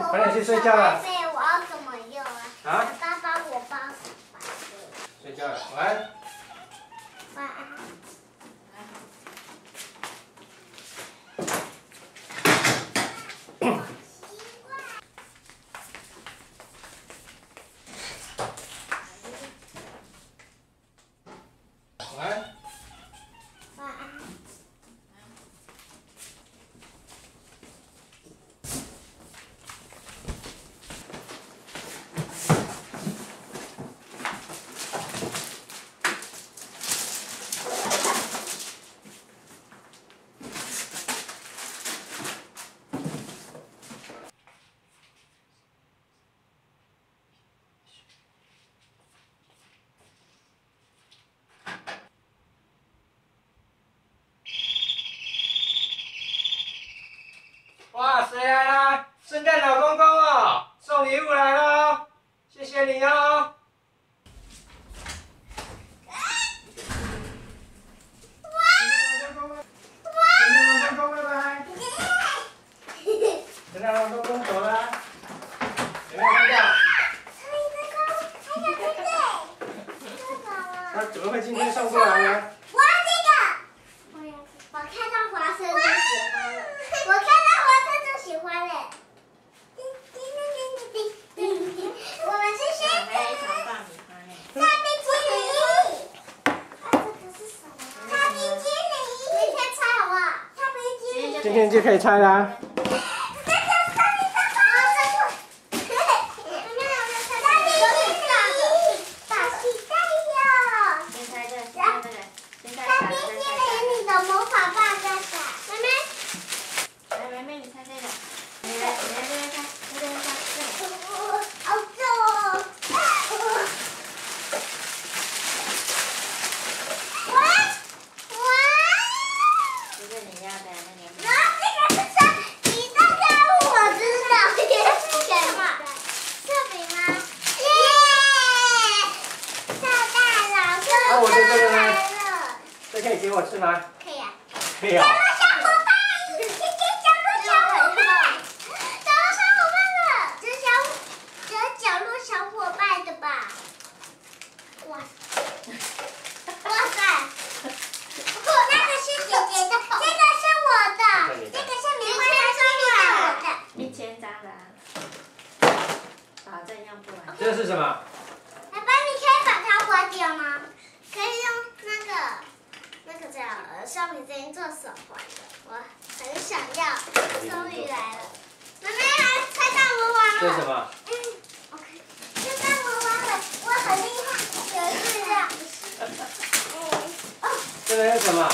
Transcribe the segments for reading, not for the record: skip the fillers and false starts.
快点去睡觉了。 我要怎么用啊？ 啊？ 爸爸，我帮手吧。 睡觉了，晚安。 晚安。 晚安。 晚安。 哇，谁来啦？圣诞老公公哦，送礼物来喽，谢谢你哦。圣诞老公公，拜拜。圣诞老公公走了，有没有看到？他怎么会今天送过来呢？ 我看到花生就喜欢了，我看到花生就喜欢了。我们是谁？ 还有一条爆米花呢。 擦冰淇淋。这个是什么？擦冰淇淋。明天拆好不好？擦冰淇淋。 今天就可以拆啦。这可以给我吃吗？ 可以啊。 可以啊。 小伙伴，谢谢小伙伴。这是角落小伙伴的吧？哇塞！那个是姐姐的，这个是我的，这个是棉花糖送给我的。 1000张的，保证用不完。 这是什么？ 爸爸，你可以把它划掉吗？可以用那个叫橡皮筋做手环的，我很想要，终于来了。妈妈来猜到魔王了。 这是什么？ OK， 猜到魔王了，我很厉害，有一个。 这个是什么？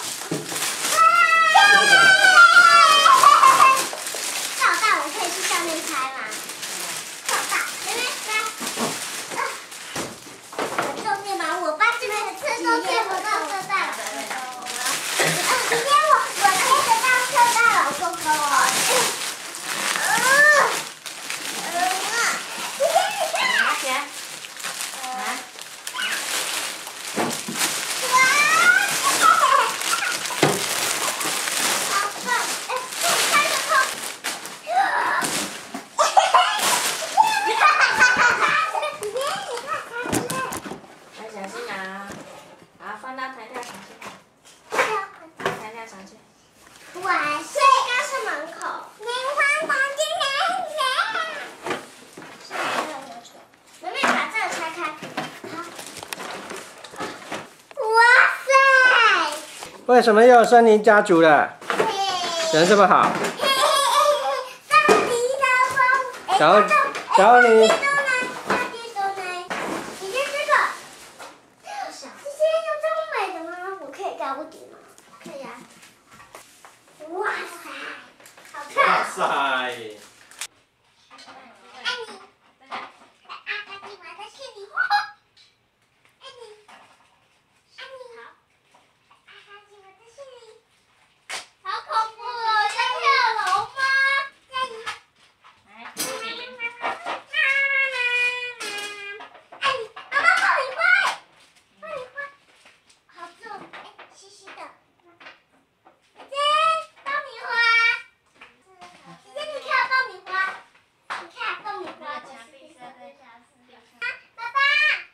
老大，我可以去上面猜吗？老大，妹妹来。很重要吗？我把这边的刺都贴不到色带了。今天我贴得到色带老公公哦。 拿起来。 为什么又有森林家族了？人这么好。然后你。哇塞！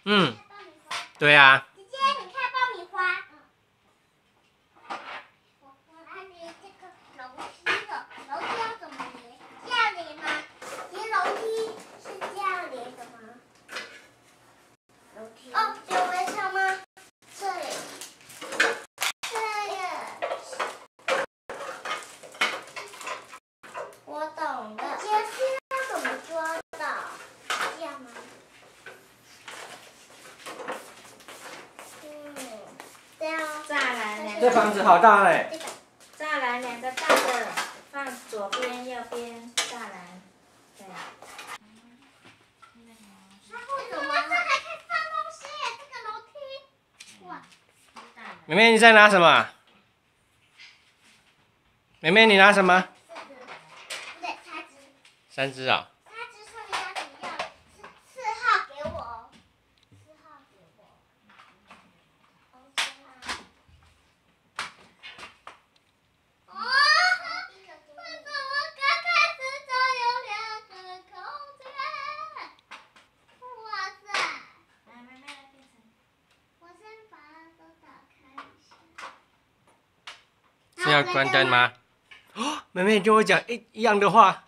嗯，对啊。 姐姐，你看爆米花。我来连这个楼梯了，楼梯要怎么连？这样连吗？连楼梯是这样连的吗？楼梯。哦，有围墙吗？这里。这里。我懂了。姐姐，要怎么抓到？这样吗？这样。 栅栏两个， 这房子好大嘞。 栅栏两个大的放左边、右边栅栏，对。 它为什么？这还可以放东西耶！这个楼梯。哇。 妹妹你在拿什么？妹妹你拿什么？ 不对，叉子。 3只啊。 叉子是你要怎样？4号给我。4号给我。哦，4号。哦，为什么刚开始就有2个空间？哇塞！ 来，妹妹来变成。 我先把它都打开一下。 是要关灯吗？哦，妹妹跟我讲一样的话。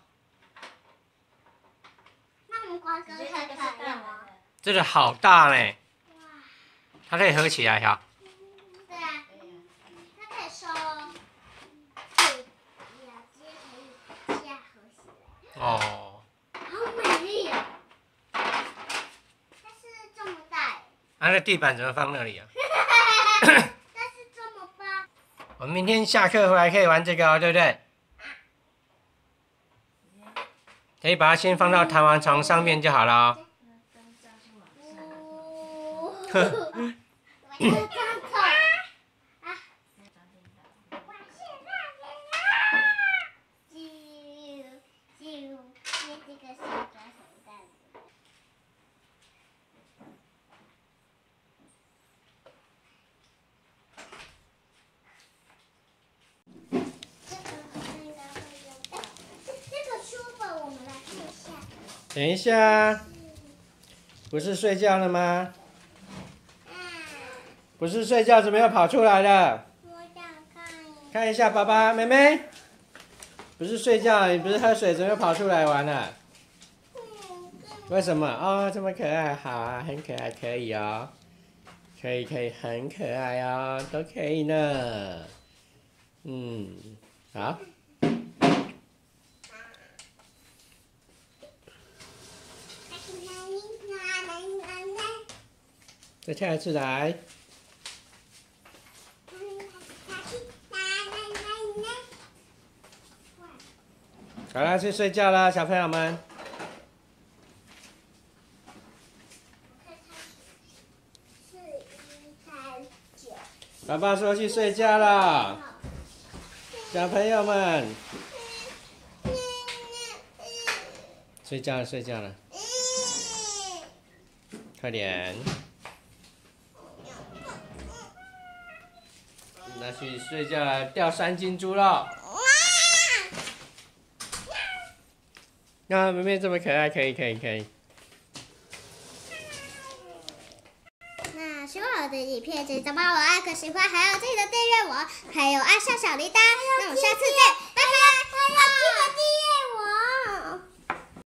那我们关灯看看要吗？ 这个好大嘞， 哇。 它可以合起来哈。 对啊，它可以收，可以两只可以这样合起来。 哦。 好美丽啊！但是这么大。 那个地板怎么放那里啊？ 但是这么大。 我们明天下课回来可以玩这个哦，对不对？可以把它先放到弹簧床上面就好了哦。 我要这样走。啊！我现在接这个小抓手袋子。这个书本我们来看一下。 等一下，不是睡觉了吗？不是睡觉，怎么又跑出来了？ 我想看一下。 看一下，爸爸、妹妹，不是睡觉，你不是喝水，怎么又跑出来玩了？为什么？哦，这么可爱，好啊，很可爱，可以哦，可以，很可爱哦，都可以呢。嗯，好。再跳一次来。好了，去睡觉了，小朋友们。爸爸说去睡觉了，小朋友们。睡觉了，睡觉了。快点。那去睡觉了，掉3斤猪肉。那妹妹这么可爱，可以。 那喜欢我的影片，记得帮我按个喜欢，还有记得订阅我，还有按上小铃铛。那我们下次见。